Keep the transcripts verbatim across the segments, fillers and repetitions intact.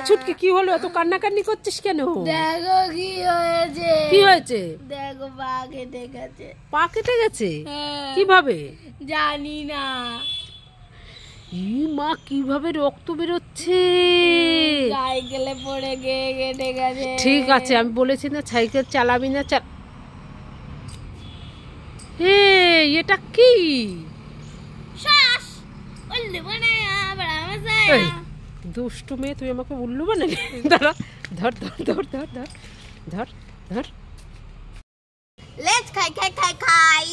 ছুটকি কি হলো? এত কান্নাকান্নি করছিস কেন? দেখো কি হয়েছে। কি হয়েছে? দেখো পা কেটে গেছে। পা কেটে গেছে? কিভাবে? জানি না। ই মা, কিভাবে রক্ত বেরোচ্ছে? সাইকেলে পড়ে গিয়ে কেটে গেছে। ঠিক আছে, আমি বলেছি না সাইকেল চালাবি না। চাল হে, এটা কি? শ্বাস উল্লু বানায়া বড়া মজা। দুষ্টু মেয়ে, তুই আমাকে উল্লু বানালি। দাঁড়া, ধর ধর ধর ধর ধর ধর ধর। লেটস খাই খাই খাই খাই।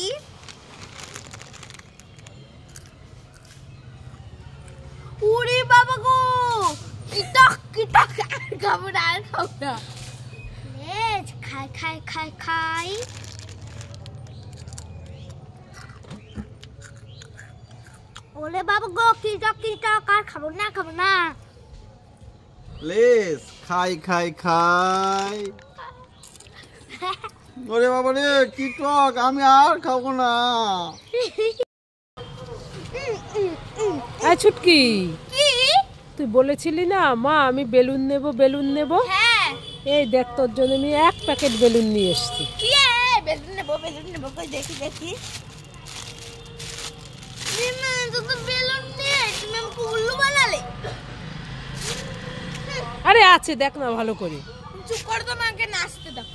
উড়ি বাবা গো, কিটক কিটক। খাবো না, খাবো না। লেটস খাই খাই খাই খাই। ওরে বাবা গো, কিটক কিটক। আর খাবো না, খাবো না। লেস খাই খাই খাই। ওরে বাবা রে, কি টক, আমি আর খাবো না। এই ছুটকি, কি? তুই বলেছিলি না মা আমি বেলুন নেব বেলুন নেব? হ্যাঁ। এই দেখ, তোর জন্য আমি এক প্যাকেট বেলুন নিয়ে এসেছি। কি? বেলুন নেবো, বেলুন নেবো, কই দেখি দেখি। না, তো তো বেলুন নেই, তুমি আমাকে উল্লু বানালে। আরে আছে, দেখ না ভালো করে। চুপ কর তো, আমাকে নাচতে দাও।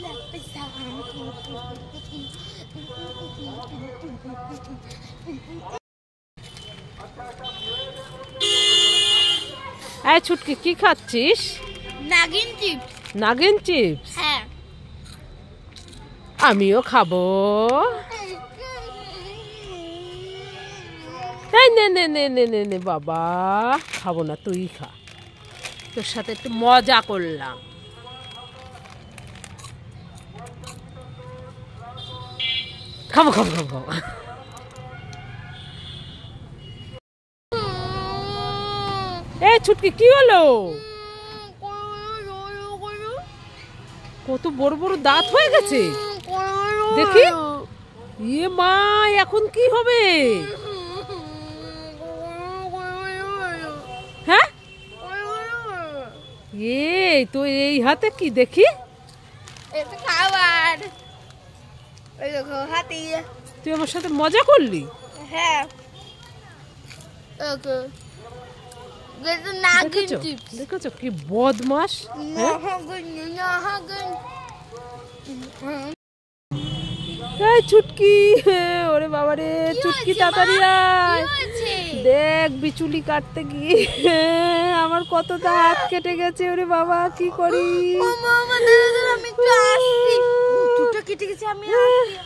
এই ছুটকি, কি খাচ্ছিস? নাগিন চিপস। নাগিন চিপস? হ্যাঁ। আমিও খাবো। এই নে নে নে নে নে নে বাবা, খাবো না, তুই খা। তোর সাথে একটু মজা করলাম। খাবো খাবো খাবো খাবো। এই ছুটকি, কি হলো? কত বড় বড় দাঁত হয়ে গেছে দেখি। ইয়ে মা, এখন কি হবে? হ্যাঁ, এই তো এই হাতে কি দেখি? এটা খাবার। এই দেখো হাতি। তুই আমার সাথে মজা করলি? হ্যাঁ। ওকে, এটা নাগিন চিপস। দেখেছো কি বদমাস? এই ছুটকি, ওরে বাবা রে, ছুটকি তাড়াতাড়ি আয়। দেখ, বিচুলি কাটতে গিয়ে আমার কত দাঁত কেটে গেছে। ওরে বাবা, কি করি? ও মামা, দাঁড়া দাঁড়া, আমি একটু আসছি। দুটো কেটে গেছে, আমি আসছি।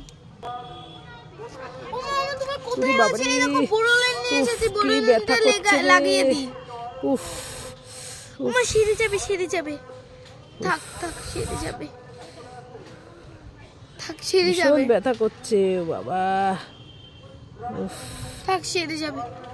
ও মামা, তুমি কোথায় আছো? এই দেখো বড় লাইন নিয়ে এসেছি, বড় লাইনটা লাগিয়ে দি। উফ, ওমা, সিঁড়ি যাবে, সিঁড়ি যাবে। থাক থাক, সিঁড়ি যাবে। থাক, সিঁড়ি যাবে। ভীষণ ব্যথা করছে বাবা। থাক, সিঁড়ি যাবে।